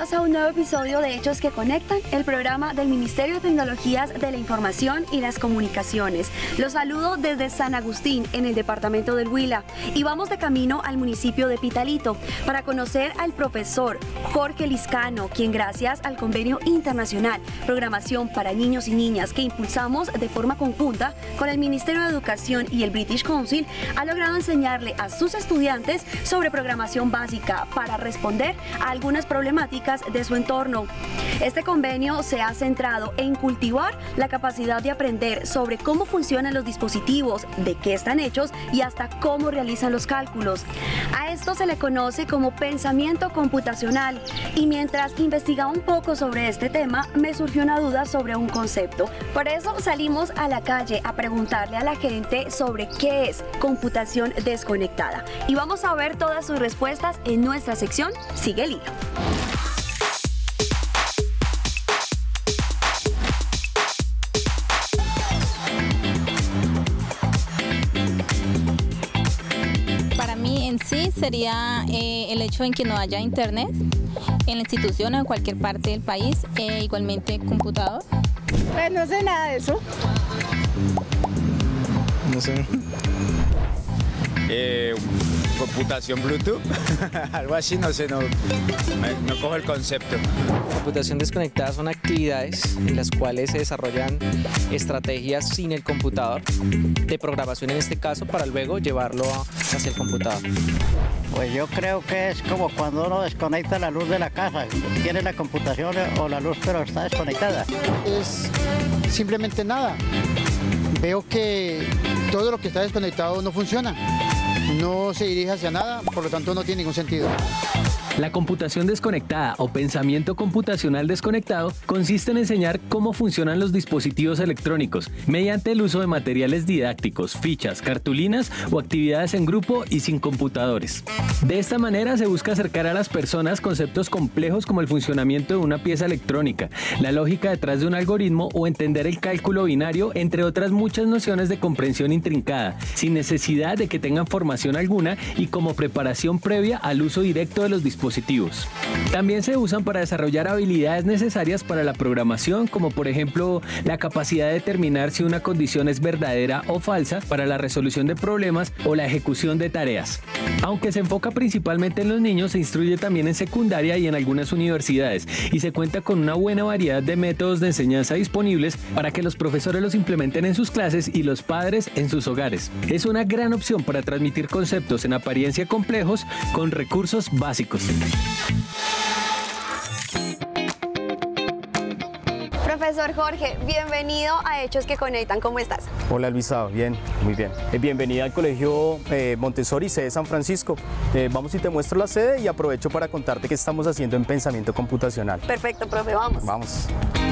Bienvenidos a un nuevo episodio de Hechos que Conectan, el programa del Ministerio de Tecnologías de la Información y las Comunicaciones. Los saludo desde San Agustín, en el departamento del Huila, y vamos de camino al municipio de Pitalito para conocer al profesor Jorge Lizcano, quien gracias al convenio internacional Programación para Niños y Niñas que impulsamos de forma conjunta con el Ministerio de Educación y el British Council, ha logrado enseñarle a sus estudiantes sobre programación básica para responder a algunas problemáticas de su entorno. Este convenio se ha centrado en cultivar la capacidad de aprender sobre cómo funcionan los dispositivos, de qué están hechos y hasta cómo realizan los cálculos. A esto se le conoce como pensamiento computacional, y mientras investigaba un poco sobre este tema me surgió una duda sobre un concepto. Por eso salimos a la calle a preguntarle a la gente sobre qué es computación desconectada, y vamos a ver todas sus respuestas en nuestra sección Sigue el Hilo. Para mí en sí sería el hecho en que no haya internet en la institución o en cualquier parte del país, igualmente computador. Pues no sé nada de eso. No sé. Computación Bluetooth, algo así, no sé, no cojo el concepto. Computación desconectada son actividades en las cuales se desarrollan estrategias sin el computador, de programación en este caso, para luego llevarlo hacia el computador. Pues yo creo que es como cuando uno desconecta la luz de la casa, tiene la computación o la luz pero está desconectada. Es simplemente nada. Veo que todo lo que está desconectado no funciona, no se dirige hacia nada, por lo tanto no tiene ningún sentido. La computación desconectada o pensamiento computacional desconectado consiste en enseñar cómo funcionan los dispositivos electrónicos mediante el uso de materiales didácticos, fichas, cartulinas o actividades en grupo y sin computadores. De esta manera se busca acercar a las personas conceptos complejos como el funcionamiento de una pieza electrónica, la lógica detrás de un algoritmo o entender el cálculo binario, entre otras muchas nociones de comprensión intrincada, sin necesidad de que tengan formación alguna y como preparación previa al uso directo de los dispositivos. También se usan para desarrollar habilidades necesarias para la programación, como por ejemplo la capacidad de determinar si una condición es verdadera o falsa para la resolución de problemas o la ejecución de tareas. Aunque se enfoca principalmente en los niños, se instruye también en secundaria y en algunas universidades, y se cuenta con una buena variedad de métodos de enseñanza disponibles para que los profesores los implementen en sus clases y los padres en sus hogares. Es una gran opción para transmitir conceptos en apariencia complejos con recursos básicos. Profesor Jorge, bienvenido a Hechos que Conectan, ¿cómo estás? Hola Luisa, bien, muy bien. Bienvenida al Colegio Montessori, sede San Francisco. Vamos y te muestro la sede y aprovecho para contarte qué estamos haciendo en pensamiento computacional. Perfecto, profe, vamos. Vamos.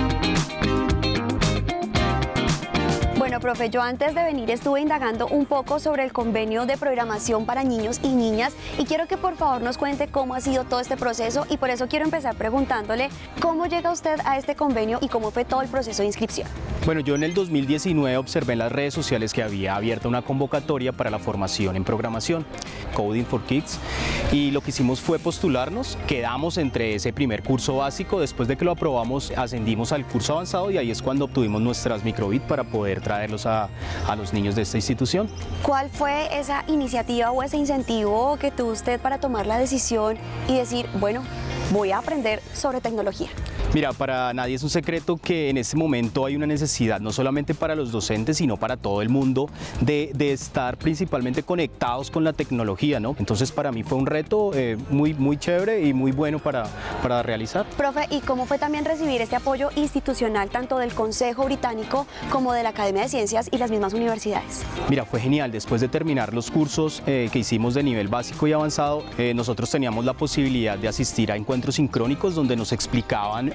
Bueno, profe, yo antes de venir estuve indagando un poco sobre el convenio de programación para niños y niñas, y quiero que por favor nos cuente cómo ha sido todo este proceso, y por eso quiero empezar preguntándole cómo llega usted a este convenio y cómo fue todo el proceso de inscripción. Bueno, yo en el 2019 observé en las redes sociales que había abierta una convocatoria para la formación en programación, Coding for Kids, y lo que hicimos fue postularnos, quedamos entre ese primer curso básico, después de que lo aprobamos ascendimos al curso avanzado y ahí es cuando obtuvimos nuestras microbit para poder traerlos a los niños de esta institución. ¿Cuál fue esa iniciativa o ese incentivo que tuvo usted para tomar la decisión y decir, bueno, voy a aprender sobre tecnología? Mira, para nadie es un secreto que en este momento hay una necesidad, no solamente para los docentes, sino para todo el mundo, de estar principalmente conectados con la tecnología, ¿no? Entonces para mí fue un reto muy chévere y muy bueno para realizar. Profe, ¿y cómo fue también recibir este apoyo institucional tanto del Consejo Británico como de la Academia de Ciencias y las mismas universidades? Mira, fue genial. Después de terminar los cursos que hicimos de nivel básico y avanzado, nosotros teníamos la posibilidad de asistir a encuentros sincrónicos donde nos explicaban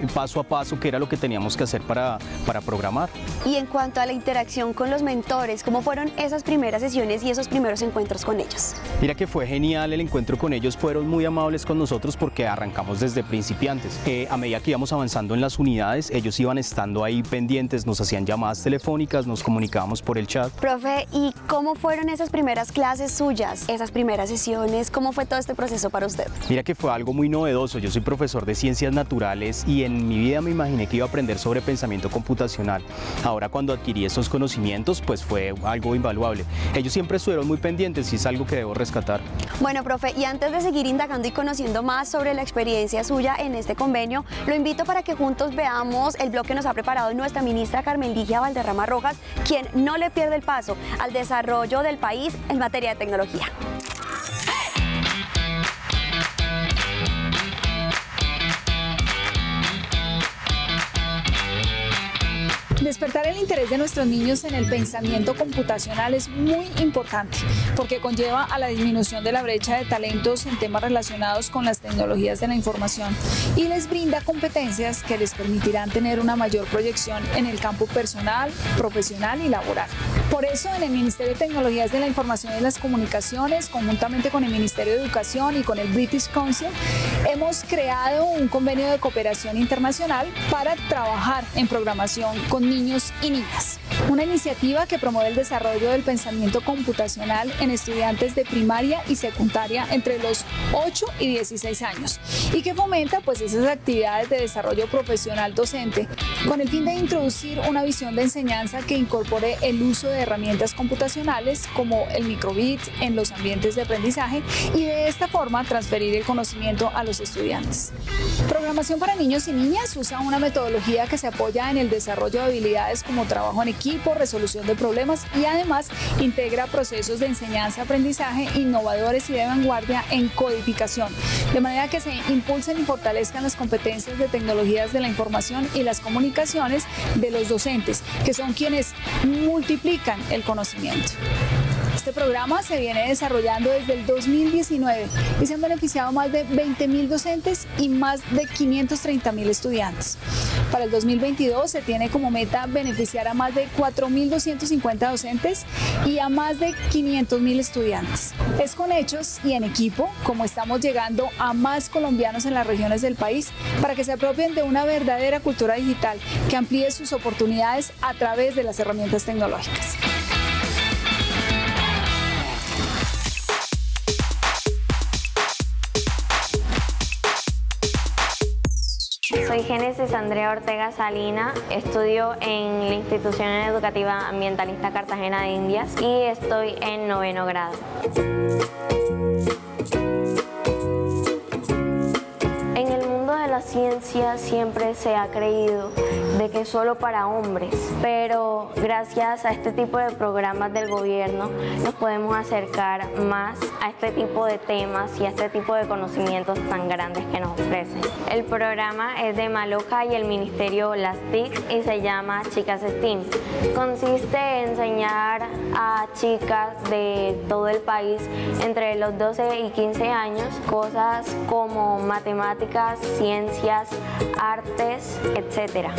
paso a paso qué era lo que teníamos que hacer para programar. Y en cuanto a la interacción con los mentores, ¿cómo fueron esas primeras sesiones y esos primeros encuentros con ellos? Mira que fue genial el encuentro con ellos, fueron muy amables con nosotros porque arrancamos desde principiantes. A medida que íbamos avanzando en las unidades, ellos iban estando ahí pendientes, nos hacían llamadas telefónicas, nos comunicábamos por el chat. Profe, ¿y cómo fueron esas primeras clases suyas, esas primeras sesiones? ¿Cómo fue todo este proceso para usted? Mira que fue algo muy novedoso, yo soy profesor de ciencias naturales y en mi vida me imaginé que iba a aprender sobre pensamiento computacional. Ahora cuando adquirí estos conocimientos, pues fue algo invaluable. Ellos siempre estuvieron muy pendientes y es algo que debo rescatar. Bueno, profe, y antes de seguir indagando y conociendo más sobre la experiencia suya en este convenio, lo invito para que juntos veamos el blog que nos ha preparado nuestra ministra Carmen Ligia Valderrama Rojas, quien no le pierde el paso al desarrollo del país en materia de tecnología. Despertar el interés de nuestros niños en el pensamiento computacional es muy importante porque conlleva a la disminución de la brecha de talentos en temas relacionados con las tecnologías de la información y les brinda competencias que les permitirán tener una mayor proyección en el campo personal, profesional y laboral. Por eso, en el Ministerio de Tecnologías de la Información y las Comunicaciones, conjuntamente con el Ministerio de Educación y con el British Council, hemos creado un convenio de cooperación internacional para trabajar en programación con niños y niñas. Una iniciativa que promueve el desarrollo del pensamiento computacional en estudiantes de primaria y secundaria entre los 8 y 16 años y que fomenta esas actividades de desarrollo profesional docente con el fin de introducir una visión de enseñanza que incorpore el uso de herramientas computacionales como el microbit en los ambientes de aprendizaje y de esta forma transferir el conocimiento a los estudiantes. Programación para niños y niñas usa una metodología que se apoya en el desarrollo de habilidades como trabajo en equipo, resolución de problemas y además integra procesos de enseñanza-aprendizaje innovadores y de vanguardia en codificación, de manera que se impulsen y fortalezcan las competencias de tecnologías de la información y las comunicaciones de los docentes, que son quienes multiplican el conocimiento. Este programa se viene desarrollando desde el 2019 y se han beneficiado más de 20.000 docentes y más de 530.000 estudiantes. Para el 2022 se tiene como meta beneficiar a más de 4.250 docentes y a más de 500.000 estudiantes. Es con hechos y en equipo como estamos llegando a más colombianos en las regiones del país para que se apropien de una verdadera cultura digital que amplíe sus oportunidades a través de las herramientas tecnológicas. Soy Génesis Andrea Ortega Salina, estudio en la Institución Educativa Ambientalista Cartagena de Indias y estoy en 9º grado. En el mundo de la ciencia siempre se ha creído de que es solo para hombres, pero gracias a este tipo de programas del gobierno nos podemos acercar más a este tipo de temas y a este tipo de conocimientos tan grandes que nos ofrecen. El programa es de Maloca y el Ministerio Las TIC y se llama Chicas STEAM. Consiste en enseñar a chicas de todo el país entre los 12 y 15 años cosas como matemáticas, ciencias, artes, etc.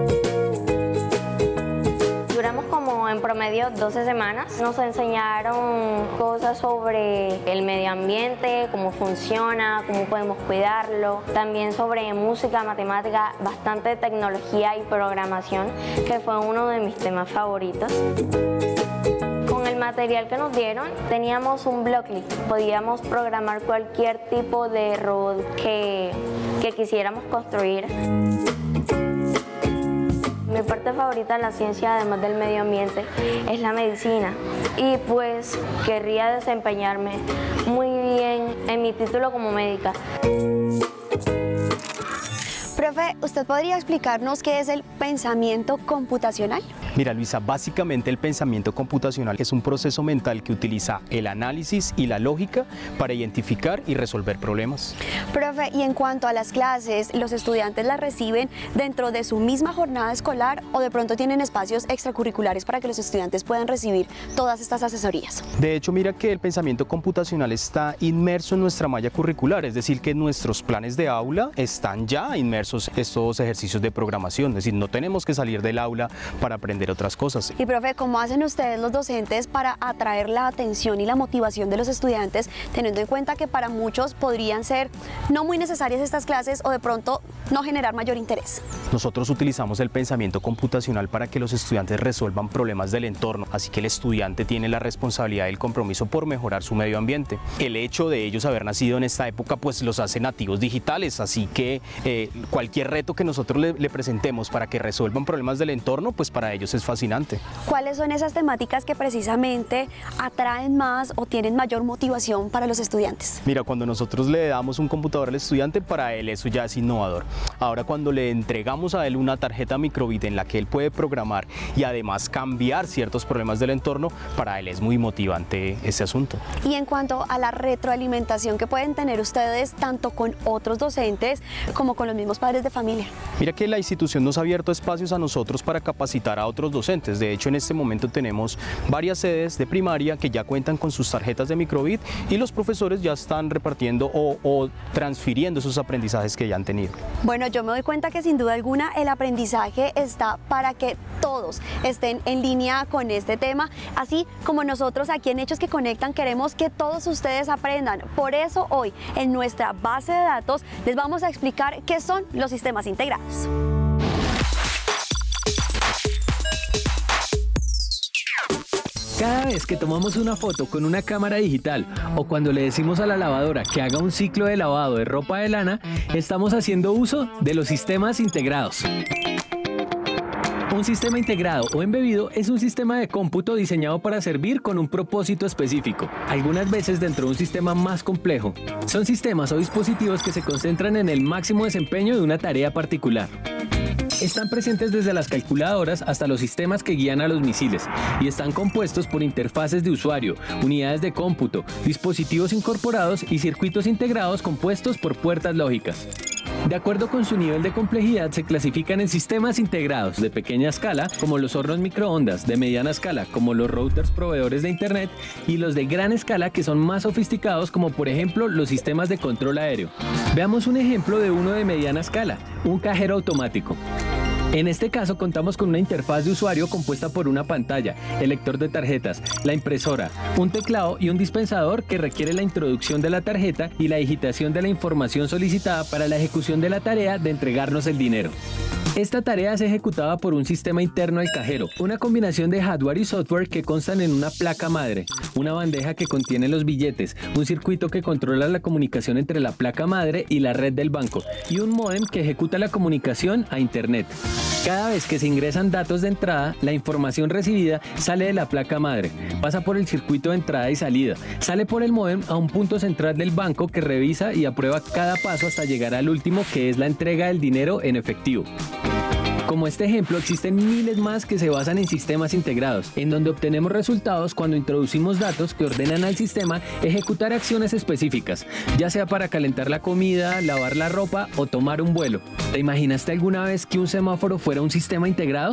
Duramos como en promedio 12 semanas. Nos enseñaron cosas sobre el medio ambiente, cómo funciona, cómo podemos cuidarlo. También sobre música, matemática, bastante tecnología y programación, que fue uno de mis temas favoritos. Con el material que nos dieron, teníamos un Blockly. Podíamos programar cualquier tipo de robot que quisiéramos construir. Mi parte favorita de la ciencia, además del medio ambiente, es la medicina. Y pues querría desempeñarme muy bien en mi título como médica. Profe, ¿usted podría explicarnos qué es el pensamiento computacional? Mira, Luisa, básicamente el pensamiento computacional es un proceso mental que utiliza el análisis y la lógica para identificar y resolver problemas. Profe, y en cuanto a las clases, ¿los estudiantes las reciben dentro de su misma jornada escolar o de pronto tienen espacios extracurriculares para que los estudiantes puedan recibir todas estas asesorías? De hecho, mira que el pensamiento computacional está inmerso en nuestra malla curricular, es decir, que nuestros planes de aula están ya inmersos estos ejercicios de programación. Es decir, no tenemos que salir del aula para aprender otras cosas. Y profe, ¿cómo hacen ustedes los docentes para atraer la atención y la motivación de los estudiantes, teniendo en cuenta que para muchos podrían ser no muy necesarias estas clases o de pronto no generar mayor interés? Nosotros utilizamos el pensamiento computacional para que los estudiantes resuelvan problemas del entorno, así que el estudiante tiene la responsabilidad y el compromiso por mejorar su medio ambiente. El hecho de ellos haber nacido en esta época pues los hace nativos digitales, así que cualquier reto que nosotros le presentemos para que resuelvan problemas del entorno, pues para ellos es fascinante. ¿Cuáles son esas temáticas que precisamente atraen más o tienen mayor motivación para los estudiantes? Mira, cuando nosotros le damos un computador al estudiante, para él eso ya es innovador. Ahora, cuando le entregamos a él una tarjeta microbit en la que él puede programar y además cambiar ciertos problemas del entorno, para él es muy motivante ese asunto. Y en cuanto a la retroalimentación que pueden tener ustedes tanto con otros docentes como con los mismos padres de familia. Mira que la institución nos ha abierto espacios a nosotros para capacitar a otros docentes. De hecho, en este momento tenemos varias sedes de primaria que ya cuentan con sus tarjetas de microbit y los profesores ya están repartiendo o transfiriendo esos aprendizajes que ya han tenido. Bueno, yo me doy cuenta que sin duda alguna el aprendizaje está para que todos estén en línea con este tema, así como nosotros aquí en Hechos que Conectan queremos que todos ustedes aprendan. Por eso hoy en nuestra base de datos les vamos a explicar qué son los sistemas integrados. Cada vez que tomamos una foto con una cámara digital o cuando le decimos a la lavadora que haga un ciclo de lavado de ropa de lana, estamos haciendo uso de los sistemas integrados. Un sistema integrado o embebido es un sistema de cómputo diseñado para servir con un propósito específico, algunas veces dentro de un sistema más complejo. Son sistemas o dispositivos que se concentran en el máximo desempeño de una tarea particular. Están presentes desde las calculadoras hasta los sistemas que guían a los misiles y están compuestos por interfaces de usuario, unidades de cómputo, dispositivos incorporados y circuitos integrados compuestos por puertas lógicas. De acuerdo con su nivel de complejidad, se clasifican en sistemas integrados de pequeña escala, como los hornos microondas, de mediana escala, como los routers proveedores de internet, y los de gran escala, que son más sofisticados, como por ejemplo los sistemas de control aéreo. Veamos un ejemplo de uno de mediana escala, un cajero automático. En este caso contamos con una interfaz de usuario compuesta por una pantalla, el lector de tarjetas, la impresora, un teclado y un dispensador que requiere la introducción de la tarjeta y la digitación de la información solicitada para la ejecución de la tarea de entregarnos el dinero. Esta tarea es ejecutada por un sistema interno al cajero, una combinación de hardware y software que constan en una placa madre, una bandeja que contiene los billetes, un circuito que controla la comunicación entre la placa madre y la red del banco, y un módem que ejecuta la comunicación a internet. Cada vez que se ingresan datos de entrada, la información recibida sale de la placa madre, pasa por el circuito de entrada y salida, sale por el módem a un punto central del banco que revisa y aprueba cada paso hasta llegar al último, que es la entrega del dinero en efectivo. Como este ejemplo, existen miles más que se basan en sistemas integrados, en donde obtenemos resultados cuando introducimos datos que ordenan al sistema ejecutar acciones específicas, ya sea para calentar la comida, lavar la ropa o tomar un vuelo. ¿Te imaginaste alguna vez que un semáforo fuera un sistema integrado?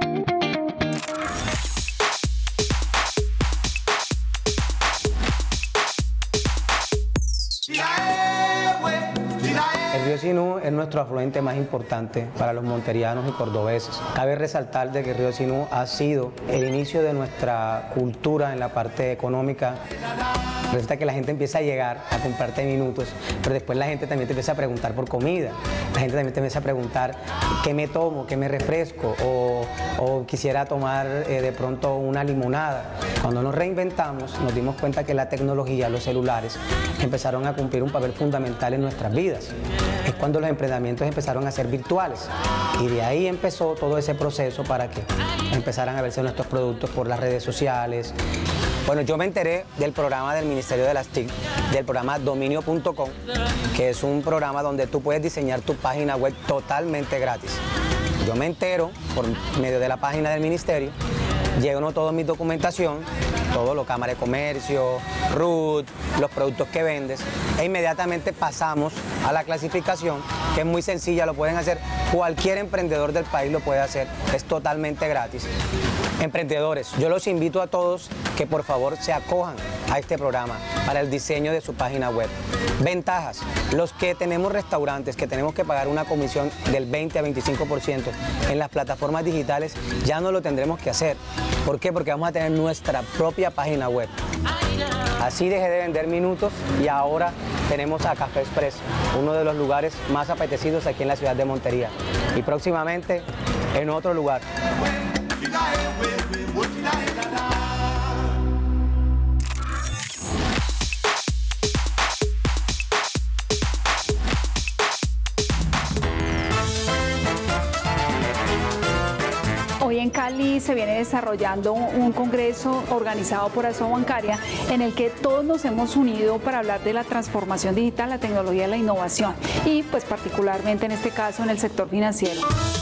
El río Sinú es nuestro afluente más importante para los monterianos y cordobeses. Cabe resaltar de que el río Sinú ha sido el inicio de nuestra cultura en la parte económica. Resulta que la gente empieza a llegar a comprarte minutos, pero después la gente también te empieza a preguntar por comida. La gente también te empieza a preguntar qué me tomo, qué me refresco, o quisiera tomar de pronto una limonada. Cuando nos reinventamos, nos dimos cuenta que la tecnología, los celulares, empezaron a cumplir un papel fundamental en nuestras vidas. Es cuando los emprendimientos empezaron a ser virtuales y de ahí empezó todo ese proceso para que empezaran a verse nuestros productos por las redes sociales. Bueno, yo me enteré del programa del Ministerio de las TIC, del programa dominio.com, que es un programa donde tú puedes diseñar tu página web totalmente gratis. Yo me entero por medio de la página del ministerio, lleno toda mi documentación, todo lo Cámara de Comercio, RUT, los productos que vendes, e inmediatamente pasamos a la clasificación, que es muy sencilla, lo pueden hacer, cualquier emprendedor del país lo puede hacer, es totalmente gratis. Emprendedores, yo los invito a todos que por favor se acojan a este programa para el diseño de su página web. Ventajas, los que tenemos restaurantes, que tenemos que pagar una comisión del 20 a 25% en las plataformas digitales, ya no lo tendremos que hacer. ¿Por qué? Porque vamos a tener nuestra propia página web. Así dejé de vender minutos y ahora tenemos a Café Express, uno de los lugares más apetecidos aquí en la ciudad de Montería. Y próximamente en otro lugar. Hoy en Cali se viene desarrollando un congreso organizado por Asobancaria en el que todos nos hemos unido para hablar de la transformación digital, la tecnología y la innovación y pues particularmente en este caso en el sector financiero.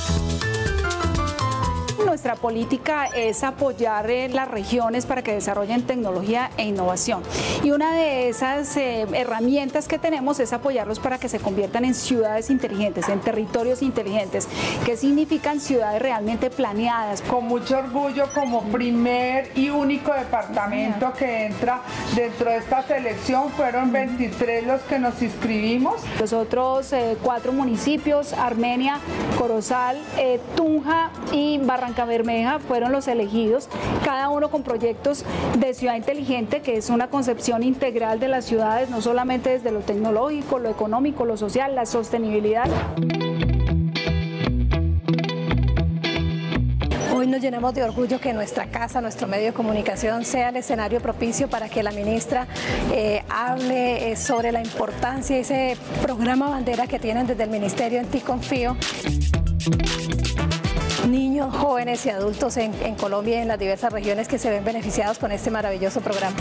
Nuestra política es apoyar las regiones para que desarrollen tecnología e innovación. Y una de esas herramientas que tenemos es apoyarlos para que se conviertan en ciudades inteligentes, en territorios inteligentes, que significan ciudades realmente planeadas. Con mucho orgullo, como primer y único departamento que entra dentro de esta selección, fueron 23 los que nos inscribimos. Los otros 4 municipios, Armenia, Corozal, Tunja y Barranca Bermeja fueron los elegidos, cada uno con proyectos de ciudad inteligente, que es una concepción integral de las ciudades, no solamente desde lo tecnológico, lo económico, lo social, la sostenibilidad. Hoy nos llenamos de orgullo que nuestra casa, nuestro medio de comunicación sea el escenario propicio para que la ministra hable sobre la importancia de ese programa bandera que tienen desde el Ministerio En Ti Confío. Niños, jóvenes y adultos en Colombia y en las diversas regiones que se ven beneficiados con este maravilloso programa.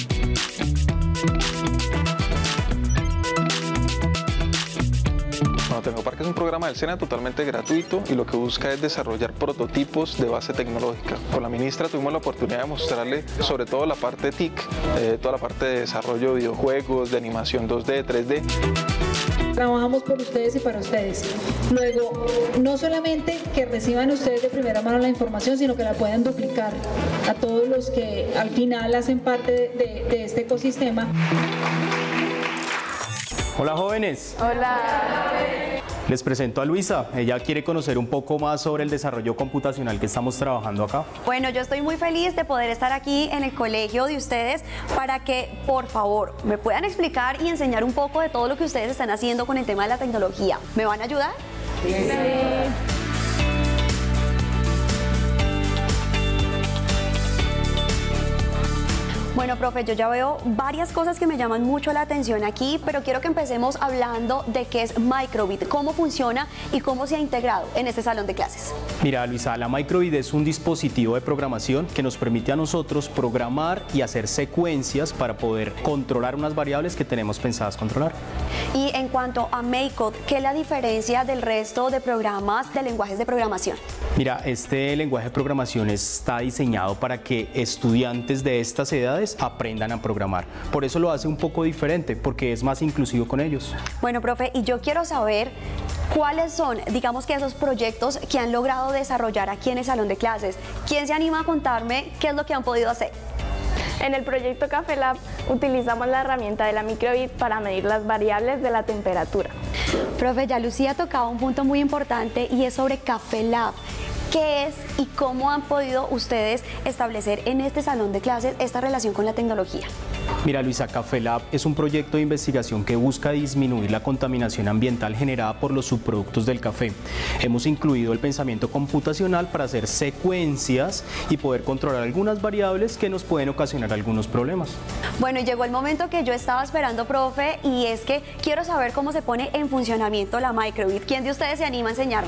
Tecnoparque es un programa del SENA totalmente gratuito y lo que busca es desarrollar prototipos de base tecnológica. Con la ministra tuvimos la oportunidad de mostrarle sobre todo la parte TIC, toda la parte de desarrollo de videojuegos, de animación 2D, 3D. Trabajamos por ustedes y para ustedes. Luego, no solamente que reciban ustedes de primera mano la información, sino que la puedan duplicar a todos los que al final hacen parte de este ecosistema. Hola jóvenes. Hola. Les presento a Luisa. Ella quiere conocer un poco más sobre el desarrollo computacional que estamos trabajando acá. Bueno, yo estoy muy feliz de poder estar aquí en el colegio de ustedes para que, por favor, me puedan explicar y enseñar un poco de todo lo que ustedes están haciendo con el tema de la tecnología. ¿Me van a ayudar? Sí. Bueno, profe, yo ya veo varias cosas que me llaman mucho la atención aquí, pero quiero que empecemos hablando de qué es Microbit, cómo funciona y cómo se ha integrado en este salón de clases. Mira, Luisa, la Microbit es un dispositivo de programación que nos permite a nosotros programar y hacer secuencias para poder controlar unas variables que tenemos pensadas controlar. Y en cuanto a MakeCode, ¿qué es la diferencia del resto de programas de lenguajes de programación? Mira, este lenguaje de programación está diseñado para que estudiantes de estas edades aprendan a programar. Por eso lo hace un poco diferente, porque es más inclusivo con ellos. Bueno, profe, y yo quiero saber cuáles son, digamos que esos proyectos que han logrado desarrollar aquí en el salón de clases. ¿Quién se anima a contarme qué es lo que han podido hacer? En el proyecto Café Lab utilizamos la herramienta de la Microbit para medir las variables de la temperatura. Profe, ya Lucía tocaba un punto muy importante y es sobre Café Lab. ¿Qué es y cómo han podido ustedes establecer en este salón de clases esta relación con la tecnología? Mira, Luisa, Café Lab es un proyecto de investigación que busca disminuir la contaminación ambiental generada por los subproductos del café. Hemos incluido el pensamiento computacional para hacer secuencias y poder controlar algunas variables que nos pueden ocasionar algunos problemas. Bueno, y llegó el momento que yo estaba esperando, profe, y es que quiero saber cómo se pone en funcionamiento la Microbit. ¿Quién de ustedes se anima a enseñarme?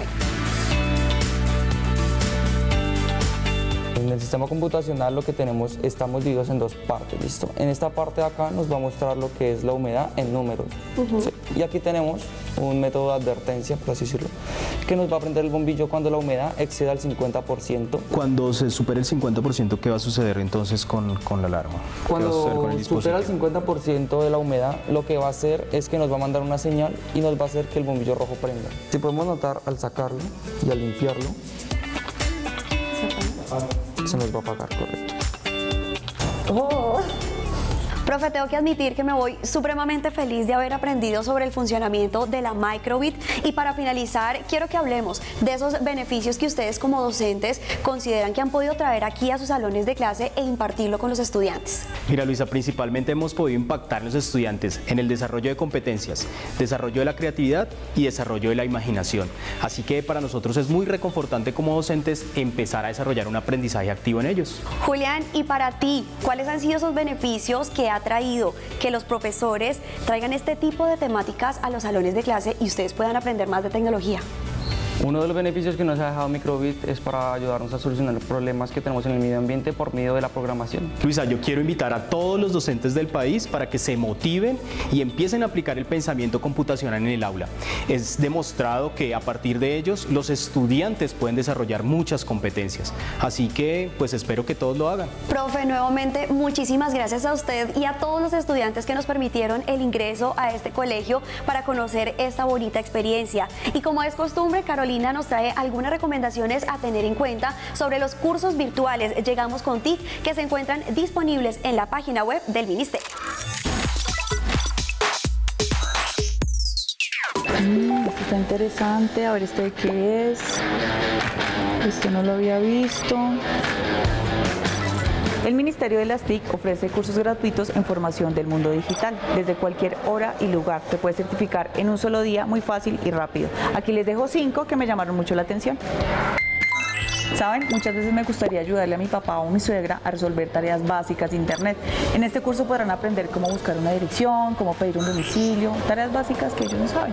En el sistema computacional lo que tenemos, estamos divididos en dos partes, ¿listo? En esta parte de acá nos va a mostrar lo que es la humedad en números. ¿Sí? Y aquí tenemos un método de advertencia, por así decirlo, que nos va a prender el bombillo cuando la humedad exceda el 50%. Cuando se supere el 50%, ¿qué va a suceder entonces con la alarma? Cuando supera el 50% de la humedad, lo que va a hacer es que nos va a mandar una señal y nos va a hacer que el bombillo rojo prenda. Si podemos notar, al sacarlo y al limpiarlo, se nos va a pagar, correcto. Oh. Profe, tengo que admitir que me voy supremamente feliz de haber aprendido sobre el funcionamiento de la microbit, y para finalizar quiero que hablemos de esos beneficios que ustedes como docentes consideran que han podido traer aquí a sus salones de clase e impartirlo con los estudiantes. Mira, Luisa, principalmente hemos podido impactar en los estudiantes en el desarrollo de competencias, desarrollo de la creatividad y desarrollo de la imaginación. Así que para nosotros es muy reconfortante como docentes empezar a desarrollar un aprendizaje activo en ellos. Julián, y para ti, ¿cuáles han sido esos beneficios que ha traído que los profesores traigan este tipo de temáticas a los salones de clase y ustedes puedan aprender más de tecnología? Uno de los beneficios que nos ha dejado Microbit es para ayudarnos a solucionar los problemas que tenemos en el medio ambiente por medio de la programación. Luisa, yo quiero invitar a todos los docentes del país para que se motiven y empiecen a aplicar el pensamiento computacional en el aula. Es demostrado que a partir de ellos los estudiantes pueden desarrollar muchas competencias. Así que pues espero que todos lo hagan. Profe, nuevamente muchísimas gracias a usted y a todos los estudiantes que nos permitieron el ingreso a este colegio para conocer esta bonita experiencia. Y como es costumbre, Carolina nos trae algunas recomendaciones a tener en cuenta sobre los cursos virtuales Llegamos con TIC, que se encuentran disponibles en la página web del Ministerio. Esto está interesante, a ver este de qué es. Esto no lo había visto. El Ministerio de las TIC ofrece cursos gratuitos en formación del mundo digital. Desde cualquier hora y lugar te puedes certificar en un solo día, muy fácil y rápido. Aquí les dejo 5 que me llamaron mucho la atención. ¿Saben? Muchas veces me gustaría ayudarle a mi papá o mi suegra a resolver tareas básicas de internet. En este curso podrán aprender cómo buscar una dirección, cómo pedir un domicilio, tareas básicas que ellos no saben.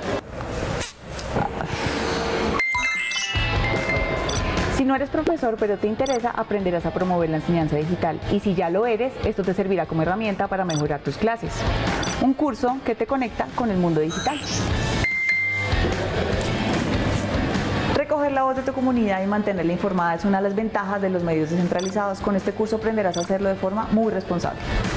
Si no eres profesor pero te interesa, aprenderás a promover la enseñanza digital, y si ya lo eres, esto te servirá como herramienta para mejorar tus clases. Un curso que te conecta con el mundo digital. Recoger la voz de tu comunidad y mantenerla informada es una de las ventajas de los medios descentralizados. Con este curso aprenderás a hacerlo de forma muy responsable.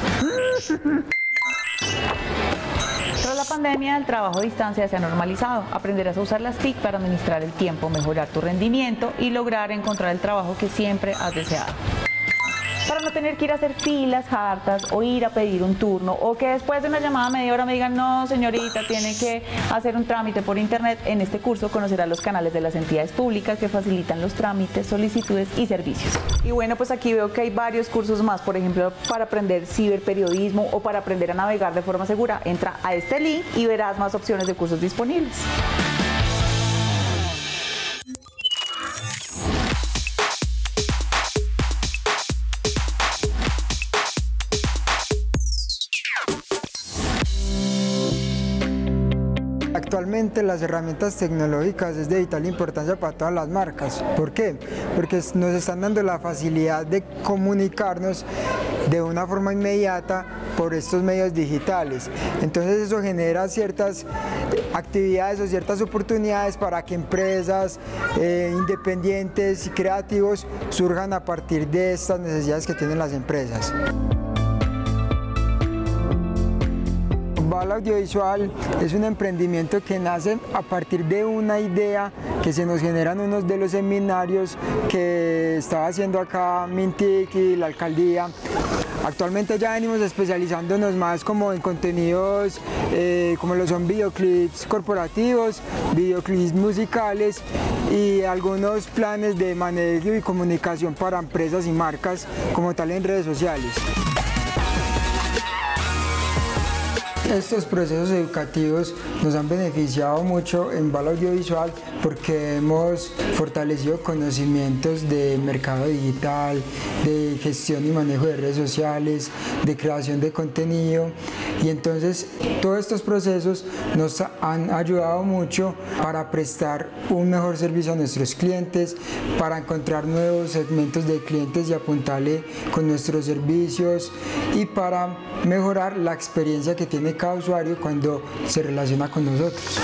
Tras la pandemia, el trabajo a distancia se ha normalizado. Aprenderás a usar las TIC para administrar el tiempo, mejorar tu rendimiento y lograr encontrar el trabajo que siempre has deseado. Para no tener que ir a hacer filas hartas o ir a pedir un turno, o que después de una llamada media hora me digan, no señorita, tiene que hacer un trámite por internet, en este curso conocerás los canales de las entidades públicas que facilitan los trámites, solicitudes y servicios. Y bueno, pues aquí veo que hay varios cursos más, por ejemplo, para aprender ciberperiodismo o para aprender a navegar de forma segura. Entra a este link y verás más opciones de cursos disponibles. Actualmente las herramientas tecnológicas es de vital importancia para todas las marcas. ¿Por qué? Porque nos están dando la facilidad de comunicarnos de una forma inmediata por estos medios digitales. Entonces eso genera ciertas actividades o ciertas oportunidades para que empresas independientes y creativos surjan a partir de estas necesidades que tienen las empresas. Val Audiovisual es un emprendimiento que nace a partir de una idea que se nos generan unos de los seminarios que estaba haciendo acá Mintic y la alcaldía. Actualmente ya venimos especializándonos más como en contenidos como lo son videoclips corporativos, videoclips musicales y algunos planes de manejo y comunicación para empresas y marcas como tal en redes sociales. Estos procesos educativos nos han beneficiado mucho en Val Audiovisual porque hemos fortalecido conocimientos de mercado digital, de gestión y manejo de redes sociales, de creación de contenido, y entonces todos estos procesos nos han ayudado mucho para prestar un mejor servicio a nuestros clientes, para encontrar nuevos segmentos de clientes y apuntarle con nuestros servicios, y para mejorar la experiencia que tiene cada usuario cuando se relaciona con nosotros.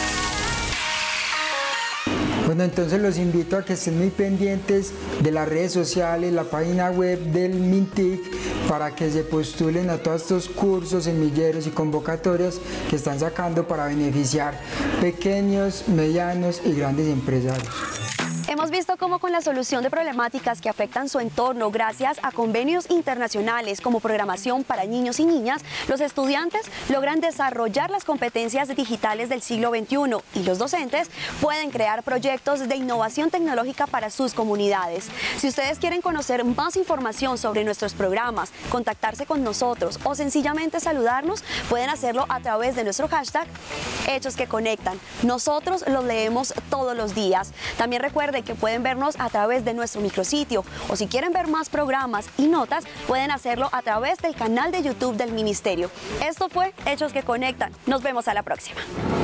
Bueno, entonces los invito a que estén muy pendientes de las redes sociales, la página web del Mintic, para que se postulen a todos estos cursos, semilleros y convocatorias que están sacando para beneficiar pequeños, medianos y grandes empresarios. Hemos visto cómo con la solución de problemáticas que afectan su entorno gracias a convenios internacionales como programación para niños y niñas, los estudiantes logran desarrollar las competencias digitales del siglo XXI y los docentes pueden crear proyectos de innovación tecnológica para sus comunidades. Si ustedes quieren conocer más información sobre nuestros programas, contactarse con nosotros o sencillamente saludarnos, pueden hacerlo a través de nuestro hashtag Hechos que Conectan. Nosotros los leemos todos los días. También recuerden que pueden vernos a través de nuestro micrositio o si quieren ver más programas y notas, pueden hacerlo a través del canal de YouTube del Ministerio. Esto fue Hechos que Conectan. Nos vemos a la próxima.